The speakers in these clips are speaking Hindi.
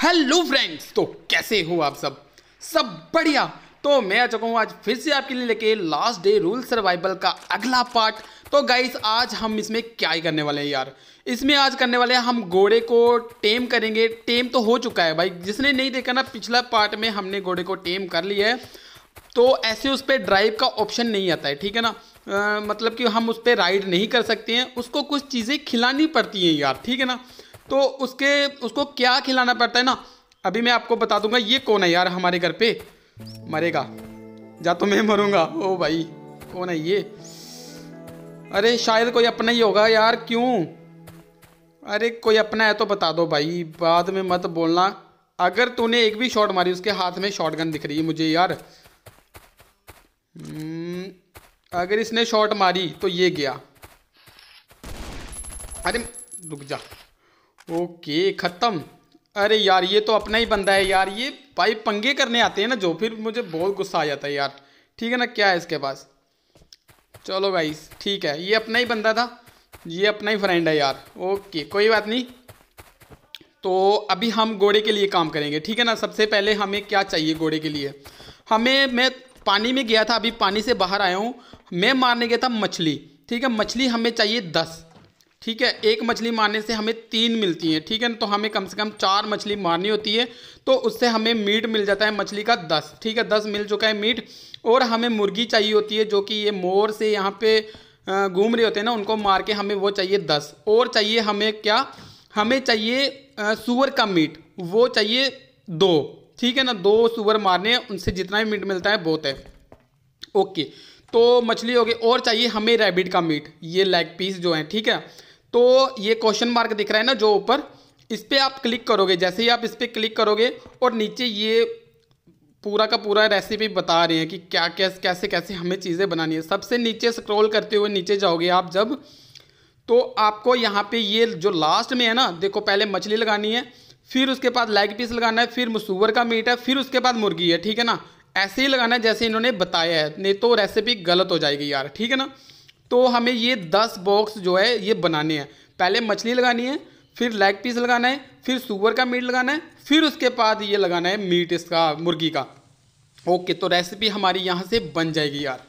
हेलो फ्रेंड्स, तो कैसे हो आप सब बढ़िया। तो मैं आ चुका हूँ आज फिर से आपके लिए लेके लास्ट डे रूल सर्वाइवल का अगला पार्ट। तो गाइस आज हम इसमें क्या ही करने वाले हैं यार। इसमें आज करने वाले हैं हम घोड़े को टेम करेंगे। टेम तो हो चुका है भाई, जिसने नहीं देखा ना पिछला पार्ट में हमने घोड़े को टेम कर लिया है। तो ऐसे उस पर ड्राइव का ऑप्शन नहीं आता है, ठीक है ना। मतलब कि हम उस पर राइड नहीं कर सकते हैं, उसको कुछ चीज़ें खिलानी पड़ती हैं यार, ठीक है ना। तो उसको क्या खिलाना पड़ता है ना, अभी मैं आपको बता दूंगा। ये कौन है यार हमारे घर पे मरेगा जा तो मैं मरूंगा। ओ भाई कौन है ये? अरे शायद कोई अपना ही होगा यार। क्यों? अरे कोई अपना है तो बता दो भाई, बाद में मत बोलना। अगर तूने एक भी शॉट मारी, उसके हाथ में शॉटगन दिख रही है मुझे यार। अगर इसने शॉट मारी तो ये गया। अरे रुक जा। ओके खत्म। अरे यार ये तो अपना ही बंदा है यार। ये भाई पंगे करने आते हैं ना जो, फिर मुझे बहुत गुस्सा आ जाता है यार, ठीक है ना। क्या है इसके पास? चलो गाइस ठीक है, ये अपना ही बंदा था, ये अपना ही फ्रेंड है यार। ओके कोई बात नहीं। तो अभी हम घोड़े के लिए काम करेंगे, ठीक है ना। सबसे पहले हमें क्या चाहिए घोड़े के लिए? मैं पानी में गया था, अभी पानी से बाहर आया हूँ। मैं मारने गया था मछली, ठीक है। मछली हमें चाहिए 10, ठीक है। एक मछली मारने से हमें 3 मिलती हैं, ठीक है ना। तो हमें कम से कम 4 मछली मारनी होती है, तो उससे हमें मीट मिल जाता है मछली का 10, ठीक है। 10 मिल चुका है मीट। और हमें मुर्गी चाहिए होती है, जो कि ये मोर से यहाँ पे घूम रहे होते हैं ना, उनको मार के हमें वो चाहिए 10। और चाहिए हमें क्या? हमें चाहिए सूअर का मीट, वो चाहिए 2, ठीक है ना। 2 सूअर मारने हैं, उनसे जितना भी मीट मिलता है बहुत है। ओके तो मछली हो गई। और चाहिए हमें रैबिट का मीट, ये लेग पीस जो है, ठीक है। तो ये क्वेश्चन मार्क दिख रहा है ना जो ऊपर, इस पर आप क्लिक करोगे। जैसे ही आप इस पर क्लिक करोगे और नीचे ये पूरा का पूरा रेसिपी बता रहे हैं कि क्या कैसे कैसे हमें चीज़ें बनानी है। सबसे नीचे स्क्रॉल करते हुए नीचे जाओगे आप जब, तो आपको यहाँ पे ये जो लास्ट में है ना, देखो पहले मछली लगानी है, फिर उसके बाद लेग पीस लगाना है, फिर सूअर का मीट है, फिर उसके बाद मुर्गी है, ठीक है ना। ऐसे ही लगाना है जैसे इन्होंने बताया है, नहीं तो रेसिपी गलत हो जाएगी यार, ठीक है ना। तो हमें ये 10 बॉक्स जो है ये बनाने हैं। पहले मछली लगानी है, फिर लेग पीस लगाना है, फिर सूअर का मीट लगाना है, फिर उसके बाद ये लगाना है मीट इसका, मुर्गी का। ओके तो रेसिपी हमारी यहाँ से बन जाएगी यार।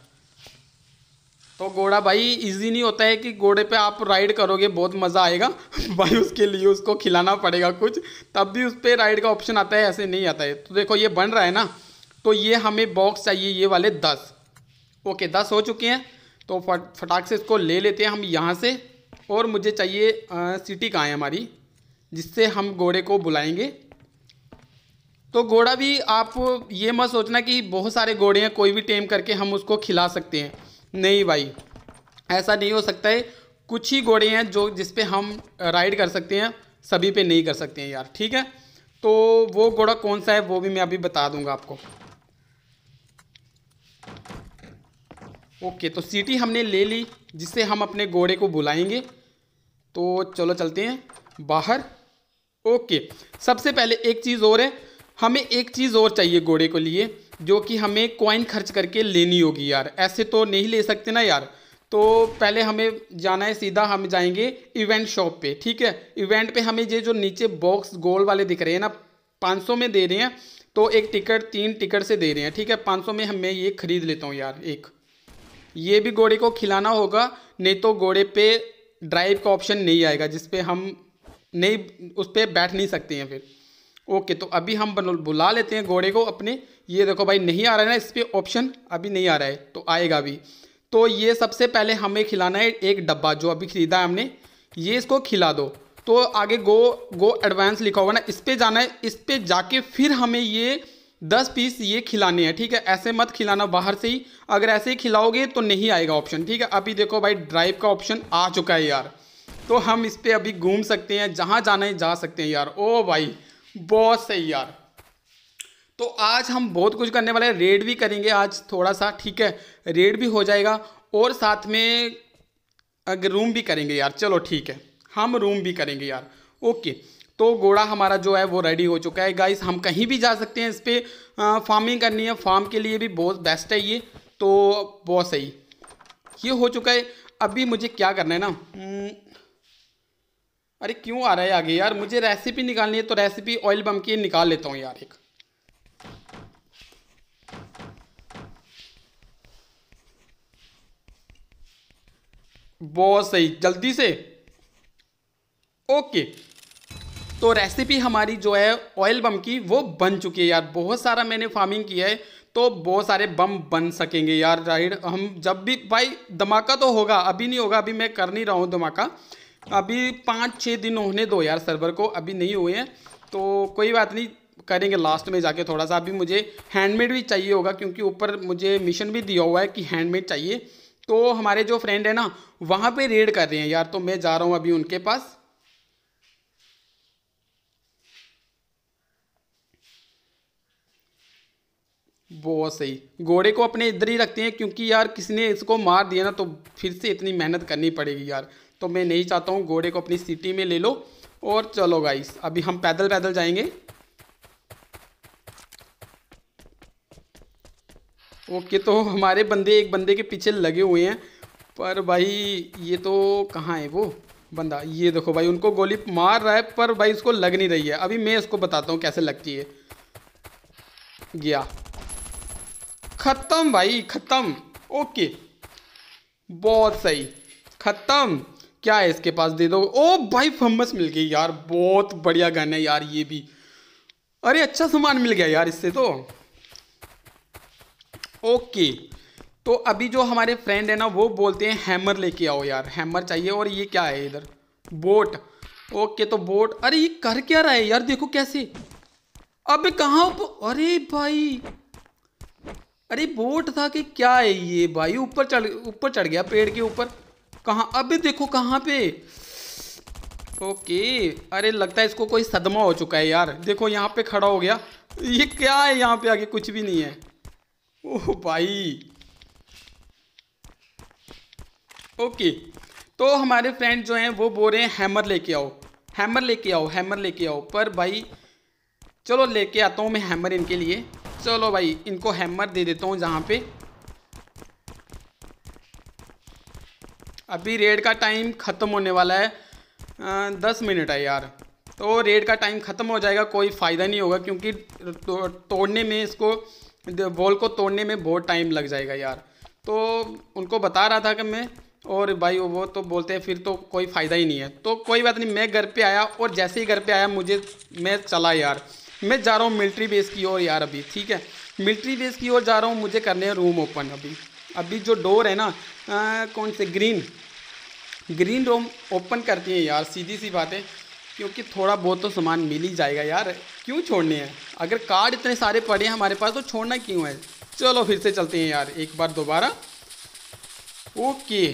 तो घोड़ा भाई इजी नहीं होता है कि घोड़े पे आप राइड करोगे बहुत मज़ा आएगा भाई, उसके लिए उसको खिलाना पड़ेगा कुछ, तब भी उस पर राइड का ऑप्शन आता है, ऐसे नहीं आता है। तो देखो ये बन रहा है ना, तो ये हमें बॉक्स चाहिए ये वाले 10। ओके 10 हो चुके हैं, तो फटाक से इसको ले लेते हैं हम यहाँ से। और मुझे चाहिए सिटी कहाँ है हमारी, जिससे हम घोड़े को बुलाएंगे। तो घोड़ा भी आप ये मत सोचना कि बहुत सारे घोड़े हैं, कोई भी टेम करके हम उसको खिला सकते हैं। नहीं भाई ऐसा नहीं हो सकता है। कुछ ही घोड़े हैं जो जिस पे हम राइड कर सकते हैं, सभी पे नहीं कर सकते हैं यार, ठीक है। तो वो घोड़ा कौन सा है वो भी मैं अभी बता दूंगा आपको। ओके तो सीटी हमने ले ली, जिससे हम अपने घोड़े को बुलाएंगे। तो चलो चलते हैं बाहर। ओके सबसे पहले एक चीज़ और है, हमें एक चीज़ और चाहिए घोड़े को लिए, जो कि हमें कॉइन खर्च करके लेनी होगी यार। ऐसे तो नहीं ले सकते ना यार। तो पहले हमें जाना है, सीधा हम जाएंगे इवेंट शॉप पे, ठीक है। इवेंट पे हमें ये जो नीचे बॉक्स गोल वाले दिख रहे हैं ना, 500 में दे रहे हैं। तो एक टिकट 3 टिकट से दे रहे हैं, ठीक है। 500 में मैं ये खरीद लेता हूँ यार एक। ये भी घोड़े को खिलाना होगा, नहीं तो घोड़े पे ड्राइव का ऑप्शन नहीं आएगा, जिस पे हम नहीं उस पर बैठ नहीं सकते हैं फिर। ओके तो अभी हम बुला लेते हैं घोड़े को अपने। ये देखो भाई नहीं आ रहा है ना इस पर ऑप्शन, अभी नहीं आ रहा है, तो आएगा अभी। तो ये सबसे पहले हमें खिलाना है एक डब्बा जो अभी ख़रीदा है हमने, ये इसको खिला दो। तो आगे गो एडवांस लिखा होगा ना, इस पर जाना है। इस पर जाके फिर हमें ये 10 पीस ये खिलाने हैं, ठीक है। ऐसे मत खिलाना बाहर से ही, अगर ऐसे ही खिलाओगे तो नहीं आएगा ऑप्शन, ठीक है। अभी देखो भाई ड्राइव का ऑप्शन आ चुका है यार, तो हम इस पर अभी घूम सकते हैं, जहाँ जाना है जा सकते हैं यार। ओ भाई बहुत सही यार। तो आज हम बहुत कुछ करने वाले हैं, रेड भी करेंगे आज थोड़ा सा, ठीक है। रेड भी हो जाएगा और साथ में अगर रूम भी करेंगे यार। चलो ठीक है, हम रूम भी करेंगे यार। ओके तो घोड़ा हमारा जो है वो रेडी हो चुका है गाइस। हम कहीं भी जा सकते हैं, इस पर फार्मिंग करनी है, फार्म के लिए भी बहुत बेस्ट है ये। तो बहुत सही, ये हो चुका है। अभी मुझे क्या करना है ना, अरे क्यों आ रहा है आगे यार, मुझे रेसिपी निकालनी है तो रेसिपी ऑयल बम की निकाल लेता हूँ यार एक। बहुत सही, जल्दी से। ओके, तो रेसिपी हमारी जो है ऑयल बम की वो बन चुकी है यार। बहुत सारा मैंने फार्मिंग किया है तो बहुत सारे बम बन सकेंगे यार। राइड हम जब भी भाई धमाका तो होगा, अभी नहीं होगा, अभी मैं कर नहीं रहा हूँ धमाका। अभी 5-6 दिन होने दो यार सर्वर को, अभी नहीं हुए हैं तो कोई बात नहीं, करेंगे लास्ट में जाके थोड़ा सा। अभी मुझे हैंडमेड भी चाहिए होगा क्योंकि ऊपर मुझे मिशन भी दिया हुआ है कि हैंडमेड चाहिए। तो हमारे जो फ्रेंड है ना वहाँ पे रेड कर रहे हैं यार, तो मैं जा रहा हूँ अभी उनके पास। बहुत सही, घोड़े को अपने इधर ही रखते हैं क्योंकि यार किसी ने इसको मार दिया ना तो फिर से इतनी मेहनत करनी पड़ेगी यार। तो मैं नहीं चाहता हूँ, घोड़े को अपनी सिटी में ले लो। और चलो गाइस अभी हम पैदल पैदल जाएंगे। ओके, तो हमारे बंदे एक बंदे के पीछे लगे हुए हैं, पर भाई ये तो कहाँ है वो बंदा। ये देखो भाई उनको गोली मार रहा है पर भाई उसको लग नहीं रही है। अभी मैं इसको बताता हूँ कैसे लगती है। गया, खत्म भाई खत्म। ओके, बहुत सही, खत्म। क्या है इसके पास, दे दो। ओ भाई फम्बस मिल गई यार, बहुत बढ़िया गन है यार ये भी। अरे अच्छा सामान मिल गया यार इससे तो। ओके, तो अभी जो हमारे फ्रेंड है ना वो बोलते हैं हैमर लेके आओ यार, हैमर चाहिए। और ये क्या है इधर, बोट। ओके, तो बोट, अरे ये कर क्या रहा है यार, देखो कैसे। अबे कहाँ अरे भाई, अरे बोट था कि क्या है ये भाई, ऊपर चढ़ गया पेड़ के ऊपर। कहाँ, अबे देखो कहाँ पे। ओके, अरे लगता है इसको कोई सदमा हो चुका है यार, देखो यहाँ पे खड़ा हो गया। ये क्या है यहाँ पे, आगे कुछ भी नहीं है। ओह भाई। ओके, तो हमारे फ्रेंड जो हैं वो बोल रहे हैं हैमर लेके आओ, हैमर लेके आओ, हैमर लेके आओ। पर भाई चलो लेके आता हूँ मैं हैमर इनके लिए। चलो भाई इनको हैमर दे देता हूँ जहाँ पे। अभी रेड का टाइम ख़त्म होने वाला है, 10 मिनट है यार। तो रेड का टाइम ख़त्म हो जाएगा, कोई फ़ायदा नहीं होगा क्योंकि तोड़ने में इसको, वॉल को तोड़ने में बहुत टाइम लग जाएगा यार। तो उनको बता रहा था कि मैं, और भाई वो तो बोलते हैं फिर तो कोई फ़ायदा ही नहीं है। तो कोई बात नहीं, मैं घर पे आया और जैसे ही घर पे आया मैं चला यार। मैं जा रहा हूँ मिलिट्री बेस की ओर यार अभी, ठीक है। मिलिट्री बेस की ओर जा रहा हूँ, मुझे करने हैं रूम ओपन अभी। अभी जो डोर है ना, कौन से, ग्रीन ग्रीन रूम ओपन करती हैं यार, सीधी सी बात है। क्योंकि थोड़ा बहुत तो सामान मिल ही जाएगा यार, क्यों छोड़ने हैं। अगर कार्ड इतने सारे पड़े हैं हमारे पास तो छोड़ना क्यों है। चलो फिर से चलते हैं यार एक बार दोबारा। ओके,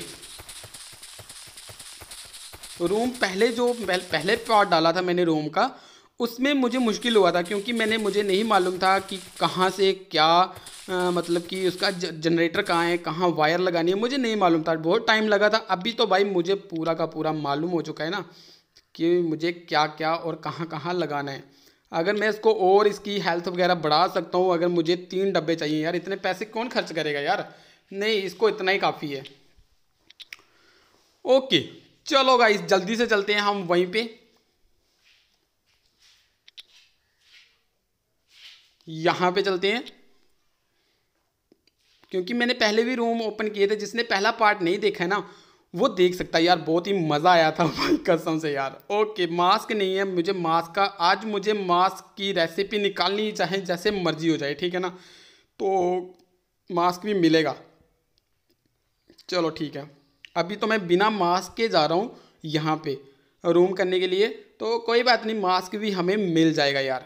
रूम पहले जो पहले पार्ट डाला था मैंने रूम का, उसमें मुझे मुश्किल हुआ था क्योंकि मुझे नहीं मालूम था कि कहाँ से क्या, मतलब कि उसका जनरेटर कहाँ है, कहाँ वायर लगानी है, मुझे नहीं मालूम था, बहुत टाइम लगा था। अभी तो भाई मुझे पूरा का पूरा मालूम हो चुका है ना कि मुझे क्या क्या और कहाँ कहाँ लगाना है। अगर मैं इसको और इसकी हेल्थ वगैरह बढ़ा सकता हूँ, अगर मुझे 3 डब्बे चाहिए यार, इतने पैसे कौन खर्च करेगा यार। नहीं, इसको इतना ही काफ़ी है। ओके, चलो गाइस जल्दी से चलते हैं हम वहीं पे। यहाँ पे चलते हैं क्योंकि मैंने पहले भी रूम ओपन किए थे। जिसने पहला पार्ट नहीं देखा है ना वो देख सकता है यार, बहुत ही मज़ा आया था भाई कसम से यार। ओके, मास्क नहीं है मुझे, मास्क का आज मुझे मास्क की रेसिपी निकालनी, चाहे जैसे मर्जी हो जाए, ठीक है ना। तो मास्क भी मिलेगा। चलो ठीक है, अभी तो मैं बिना मास्क के जा रहा हूँ यहाँ पे रूम करने के लिए। तो कोई बात नहीं, मास्क भी हमें मिल जाएगा यार।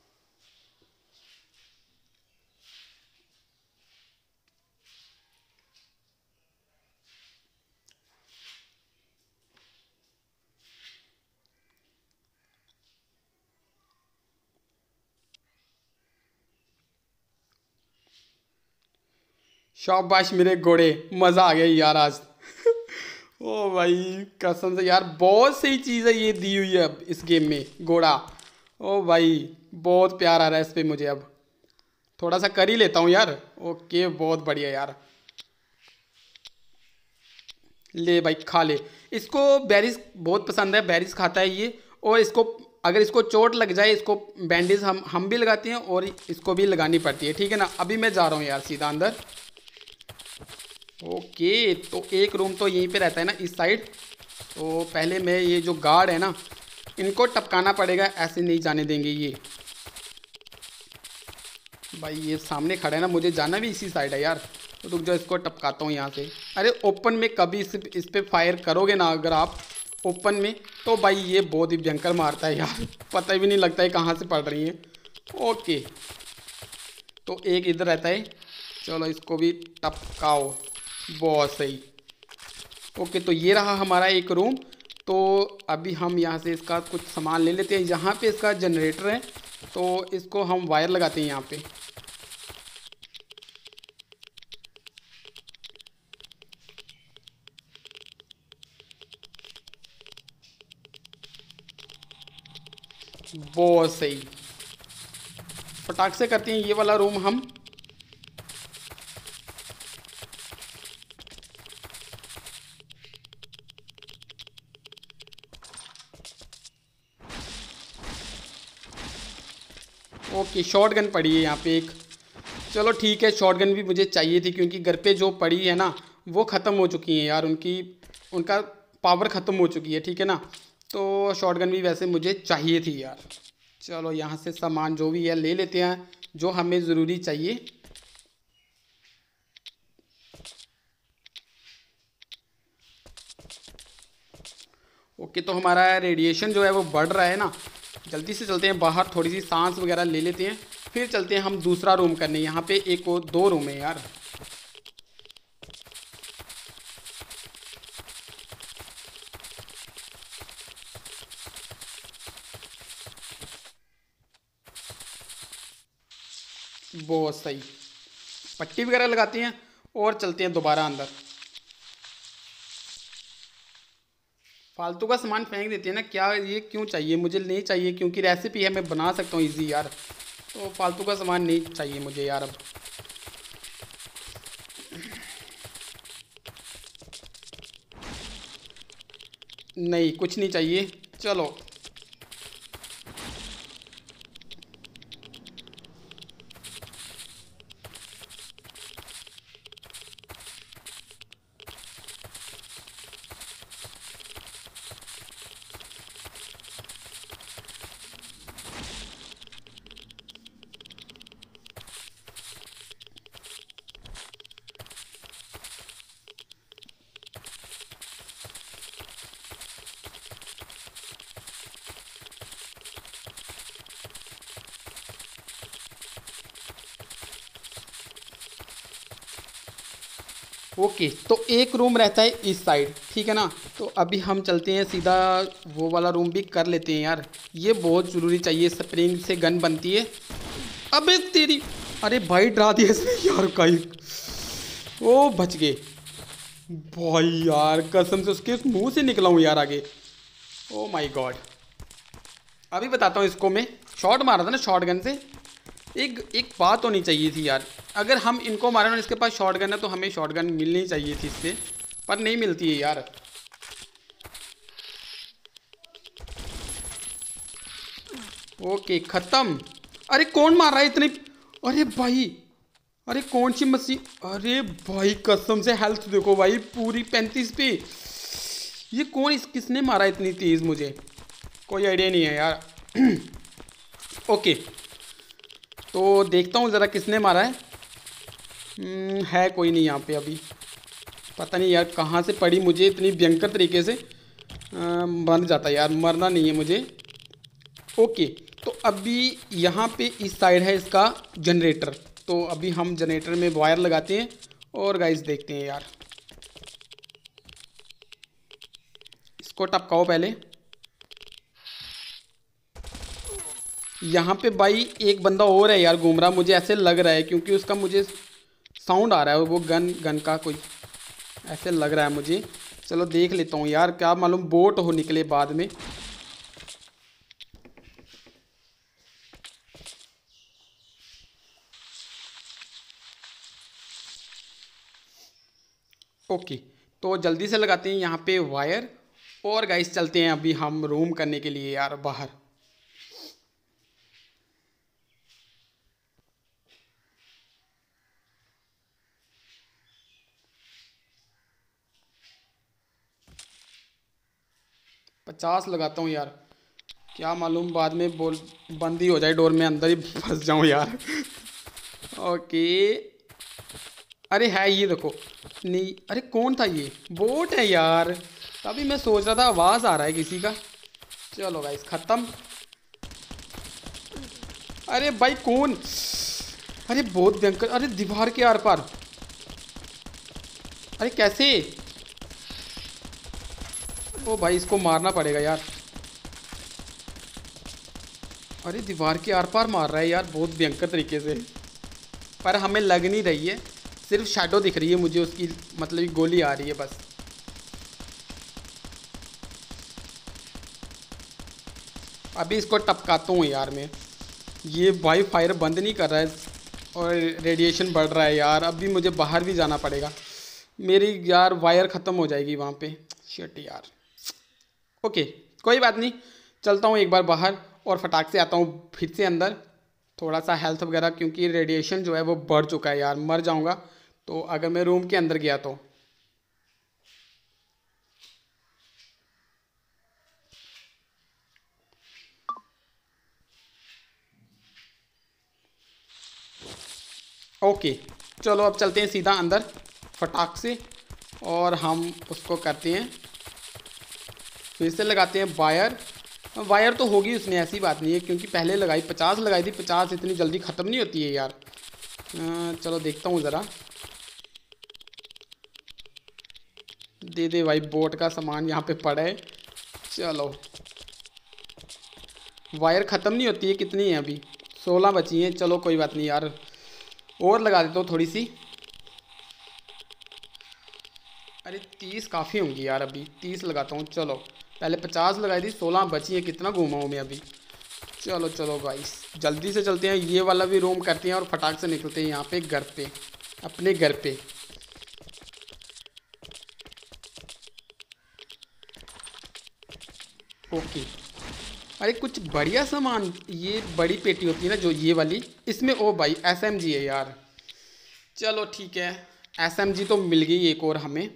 शाबाश मेरे घोड़े, मज़ा आ गया यार आज। ओ भाई कसम से यार, बहुत सही चीज़ है ये दी हुई है अब इस गेम में, घोड़ा। ओ भाई बहुत प्यार आ रहा है इस पे मुझे अब। थोड़ा सा कर ही लेता हूँ यार। ओके, बहुत बढ़िया यार। ले भाई खा ले। इसको बेरीज बहुत पसंद है, बेरीज खाता है ये। और इसको अगर इसको चोट लग जाए, इसको बैंडेज हम भी लगाते हैं और इसको भी लगानी पड़ती है, ठीक है ना। अभी मैं जा रहा हूँ यार सीधा अंदर। ओके, तो एक रूम तो यहीं पे रहता है ना, इस साइड। तो पहले मैं ये जो गार्ड है ना, इनको टपकाना पड़ेगा, ऐसे नहीं जाने देंगे ये। भाई ये सामने खड़ा है ना, मुझे जाना भी इसी साइड है यार। तो रुक जाओ, इसको टपकाता हूँ यहाँ से। अरे ओपन में कभी इस पे फायर करोगे ना अगर आप ओपन में, तो भाई ये बहुत ही भयंकर मारता है यार। पता भी नहीं लगता है कहाँ से पड़ रही है। ओके, तो एक इधर रहता है, चलो इसको भी टपकाओ। बहुत सही। ओके, तो ये रहा हमारा एक रूम। तो अभी हम यहाँ से इसका कुछ सामान ले लेते हैं। यहाँ पे इसका जनरेटर है, तो इसको हम वायर लगाते हैं यहाँ पे। बहुत सही, फटाक से करते हैं ये वाला रूम हम। ओके, शॉर्ट गन पड़ी है यहाँ पे एक। चलो ठीक है, शॉर्ट गन भी मुझे चाहिए थी क्योंकि घर पे जो पड़ी है ना वो ख़त्म हो चुकी है यार, उनका पावर ख़त्म हो चुकी है, ठीक है ना। तो शॉर्ट गन भी वैसे मुझे चाहिए थी यार। चलो यहाँ से सामान जो भी है ले लेते हैं जो हमें ज़रूरी चाहिए। ओके, तो हमारा रेडिएशन जो है वो बढ़ रहा है ना। जल्दी से चलते हैं बाहर, थोड़ी सी सांस वगैरह ले लेते हैं, फिर चलते हैं हम दूसरा रूम करने। यहाँ पे एक और दो रूम है यार। बहुत सही, पट्टी वगैरह लगाते हैं और चलते हैं दोबारा अंदर। फालतू का सामान फेंक देते हैं ना, क्या ये क्यों चाहिए, मुझे नहीं चाहिए क्योंकि रेसिपी है, मैं बना सकता हूँ इजी यार। तो फालतू का सामान नहीं चाहिए मुझे यार अब। नहीं, कुछ नहीं चाहिए, चलो। ओके, तो एक रूम रहता है इस साइड, ठीक है ना। तो अभी हम चलते हैं सीधा, वो वाला रूम भी कर लेते हैं यार। ये बहुत ज़रूरी चाहिए, स्प्रिंग से गन बनती है। अबे तेरी, अरे भाई डरा दिया इसने यार कहीं। ओ बच गए भाई यार, कसम से उसके मुंह से निकला हूँ यार आगे। ओ माय गॉड, अभी बताता हूँ इसको। मैं शॉट मारा था ना शॉट गन से। एक एक बात होनी चाहिए थी यार, अगर हम इनको मारे और इसके पास शॉट गन है तो हमें शॉट गन मिलनी चाहिए थी इससे, पर नहीं मिलती है यार। ओके, ख़त्म। अरे कौन मार रहा है इतनी, अरे भाई, अरे कौन सी मशीन, अरे भाई कसम से हेल्थ देखो भाई पूरी 35 पे। ये कौन, किसने मारा इतनी तेज़, मुझे कोई आइडिया नहीं है यार। ओके, तो देखता हूँ ज़रा किसने मारा है। है कोई नहीं यहाँ पे अभी। पता नहीं यार कहाँ से पड़ी मुझे इतनी भयंकर तरीके से। मर जाता यार, मरना नहीं है मुझे। ओके, तो अभी यहाँ पे इस साइड है इसका जनरेटर। तो अभी हम जनरेटर में वायर लगाते हैं और गाइस देखते हैं यार। इसको टपकाओ पहले। यहाँ पे भाई एक बंदा और है यार घूम रहा, मुझे ऐसे लग रहा है क्योंकि उसका मुझे साउंड आ रहा है, वो गन गन का कोई ऐसे लग रहा है मुझे। चलो देख लेता हूँ यार, क्या मालूम बोट हो निकले बाद में। ओके, तो जल्दी से लगाते हैं यहाँ पे वायर, और गाइस चलते हैं अभी हम रूम करने के लिए यार बाहर। पचास लगाता हूँ यार, क्या मालूम बाद में बोल बंद ही हो जाए डोर में, अंदर ही फंस जाऊँ यार। ओके, अरे है ये देखो, नहीं अरे कौन था ये, बोट है यार। तभी मैं सोच रहा था आवाज़ आ रहा है किसी का। चलो गाइस ख़त्म। अरे भाई कौन, अरे बहुत भयंकर, अरे दीवार के आर पार, अरे कैसे, ओ भाई इसको मारना पड़ेगा यार। अरे दीवार के आर पार मार रहा है यार बहुत भयंकर तरीके से, पर हमें लग नहीं रही है, सिर्फ शैडो दिख रही है मुझे उसकी, मतलब गोली आ रही है बस। अभी इसको टपकाता हूँ यार मैं, ये भाई फायर बंद नहीं कर रहा है और रेडिएशन बढ़ रहा है यार। अभी मुझे बाहर भी जाना पड़ेगा, मेरी यार वायर ख़त्म हो जाएगी वहाँ पे, शिट यार। ओके कोई बात नहीं, चलता हूँ एक बार बाहर और फटाक से आता हूँ फिर से अंदर, थोड़ा सा हेल्थ वगैरह, क्योंकि रेडिएशन जो है वो बढ़ चुका है यार, मर जाऊँगा तो अगर मैं रूम के अंदर गया तो। ओके चलो अब चलते हैं सीधा अंदर फटाक से, और हम उसको करते हैं फिर से लगाते हैं वायर। वायर तो होगी उसमें, ऐसी बात नहीं है, क्योंकि पहले लगाई 50 लगाई थी, 50 इतनी जल्दी ख़त्म नहीं होती है यार। चलो देखता हूँ ज़रा, दे दे भाई, बोट का सामान यहाँ पे पड़ा है। चलो वायर ख़त्म नहीं होती है, कितनी है अभी, 16 बची हैं। चलो कोई बात नहीं यार, और लगा देता हूँ थोड़ी सी। अरे 30 काफ़ी होंगी यार, अभी 30 लगाता हूँ। चलो पहले 50 लगाई थी, 16 बची है, कितना घूमा हूँ मैं अभी। चलो चलो गाइस जल्दी से चलते हैं, ये वाला भी रूम करते हैं और फटाक से निकलते हैं यहाँ पे घर पे, अपने घर पे। ओके, अरे कुछ बढ़िया सामान, ये बड़ी पेटी होती है ना जो ये वाली, इसमें ओ भाई एसएमजी है यार। चलो ठीक है, एसएमजी तो मिल गई एक और हमें।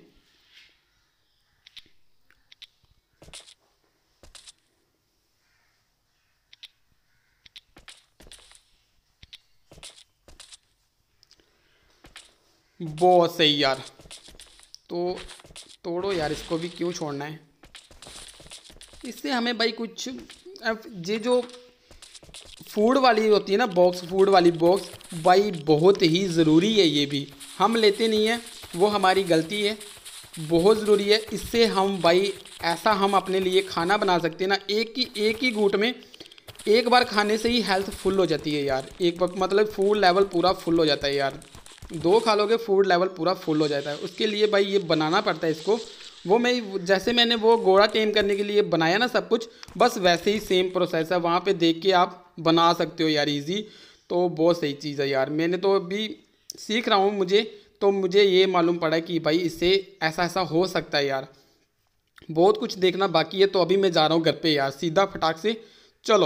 बहुत सही यार, तो तोड़ो यार इसको भी, क्यों छोड़ना है। इससे हमें भाई कुछ, ये जो फूड वाली होती है ना बॉक्स, फूड वाली बॉक्स भाई बहुत ही ज़रूरी है, ये भी हम लेते नहीं हैं, वो हमारी गलती है, बहुत ज़रूरी है। इससे हम भाई ऐसा हम अपने लिए खाना बना सकते हैं ना, एक ही घूंट में, एक बार खाने से ही हेल्थ फुल हो जाती है यार, एक वक्त मतलब फूड लेवल पूरा फुल हो जाता है यार, दो खा लोगे फूड लेवल पूरा फुल हो जाता है। उसके लिए भाई ये बनाना पड़ता है इसको, वो मैं जैसे मैंने वो घोड़ा टेम करने के लिए बनाया ना सब कुछ, बस वैसे ही सेम प्रोसेस है, वहाँ पे देख के आप बना सकते हो यार इजी। तो बहुत सही चीज़ है यार, मैंने तो अभी सीख रहा हूँ, मुझे ये मालूम पड़ा कि भाई इससे ऐसा ऐसा हो सकता है यार, बहुत कुछ देखना बाकी है। तो अभी मैं जा रहा हूँ घर पे यार, सीधा फटाक से। चलो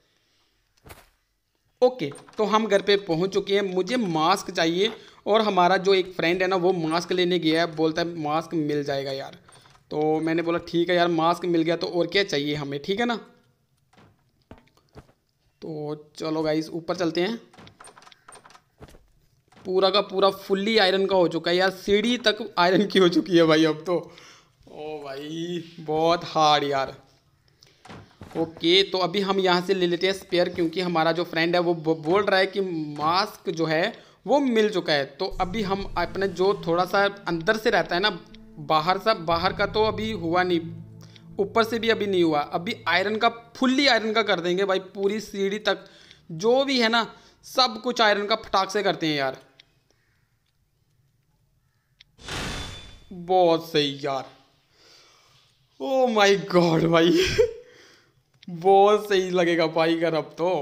ओके, तो हम घर पे पहुंच चुके हैं, मुझे मास्क चाहिए, और हमारा जो एक फ्रेंड है ना वो मास्क लेने गया है, बोलता है मास्क मिल जाएगा यार। तो मैंने बोला ठीक है यार, मास्क मिल गया तो और क्या चाहिए हमें, ठीक है ना। तो चलो गाइस ऊपर चलते हैं, पूरा का पूरा फुल्ली आयरन का हो चुका है यार, सीढ़ी तक आयरन की हो चुकी है भाई अब तो। ओ भाई बहुत हार्ड यार। ओके तो अभी हम यहाँ से ले लेते हैं स्पेयर, क्योंकि हमारा जो फ्रेंड है वो बोल रहा है कि मास्क जो है वो मिल चुका है। तो अभी हम अपने जो थोड़ा सा अंदर से रहता है ना, बाहर का तो अभी हुआ नहीं, ऊपर से भी अभी नहीं हुआ, अभी आयरन का फुल्ली आयरन का कर देंगे भाई, पूरी सीढ़ी तक जो भी है ना सब कुछ आयरन का फटाक से करते हैं यार। बहुत सही यार, ओ माय गॉड भाई। बहुत सही लगेगा भाई कर अब तो।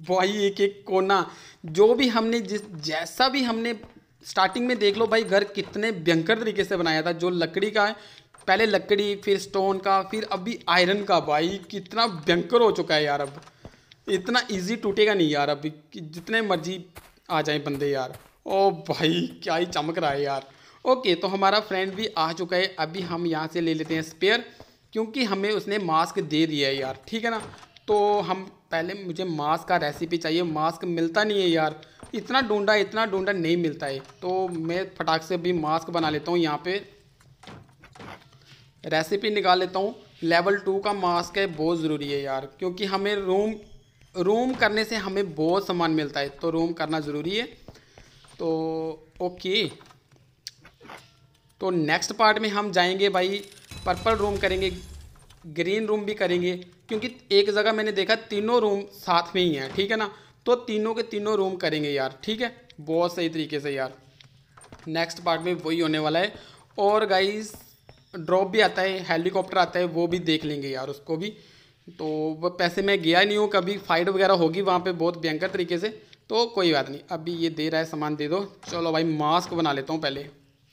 भाई एक एक कोना, जो भी हमने जैसा भी हमने स्टार्टिंग में देख लो भाई, घर कितने भयंकर तरीके से बनाया था। जो लकड़ी का है, पहले लकड़ी, फिर स्टोन का, फिर अभी आयरन का। भाई कितना भयंकर हो चुका है यार। अब इतना इजी टूटेगा नहीं यार अभी, जितने मर्जी आ जाए बंदे यार। ओ भाई क्या ही चमक रहा है यार। ओके, तो हमारा फ्रेंड भी आ चुका है। अभी हम यहाँ से ले लेते हैं स्पेयर, क्योंकि हमें उसने मास्क दे दिया है यार, ठीक है ना। तो हम पहले, मुझे मास्क का रेसिपी चाहिए। मास्क मिलता नहीं है यार, इतना ढूंढा नहीं मिलता है। तो मैं फटाक से अभी मास्क बना लेता हूँ। यहाँ पे रेसिपी निकाल लेता हूँ। लेवल 2 का मास्क है, बहुत ज़रूरी है यार, क्योंकि हमें रूम करने से हमें बहुत सामान मिलता है, तो रूम करना ज़रूरी है। तो ओके, तो नेक्स्ट पार्ट में हम जाएंगे भाई, पर्पल रूम करेंगे, ग्रीन रूम भी करेंगे, क्योंकि एक जगह मैंने देखा तीनों रूम साथ में ही हैं, ठीक है ना। तो तीनों के तीनों रूम करेंगे यार, ठीक है, बहुत सही तरीके से यार। नेक्स्ट पार्ट में वही होने वाला है। और गाइस ड्रॉप भी आता है, हेलीकॉप्टर आता है, वो भी देख लेंगे यार उसको भी। तो वो पैसे मैं गया नहीं हूँ कभी, फाइट वगैरह होगी वहाँ पे बहुत भयंकर तरीके से, तो कोई बात नहीं। अभी ये दे रहा है सामान, दे दो। चलो भाई मास्क बना लेता हूँ पहले।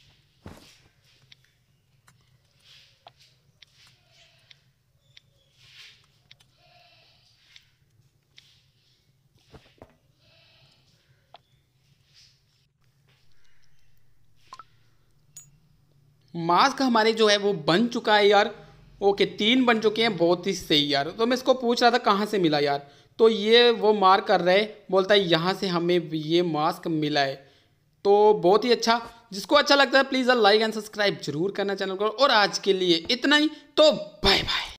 मास्क हमारे जो है वो बन चुका है यार। ओके 3 बन चुके हैं, बहुत ही सही यार। तो मैं इसको पूछ रहा था कहाँ से मिला यार, तो ये वो मार्क कर रहा है, बोलता है यहाँ से हमें ये मास्क मिला है। तो बहुत ही अच्छा। जिसको अच्छा लगता है प्लीज़ लाइक एंड सब्सक्राइब जरूर करना चैनल को। और आज के लिए इतना ही, तो बाय बाय।